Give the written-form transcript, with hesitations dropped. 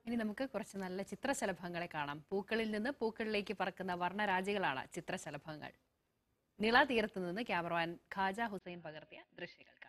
ഇനി നമുക്ക് കുറച്ച് നല്ല ചിത്രശലഭങ്ങളെ കാണാം. പൂക്കളിൽ നിന്ന് പൂക്കളിലേക്ക് പറക്കുന്ന വർണ്ണരാജികളാണ് ചിത്രശലഭങ്ങൾ. നിള തീരത്തു നിന്ന് ക്യാമറമാൻ ഖാജ ഹുസൈൻ പകർത്തിയ ദൃശ്യങ്ങൾ.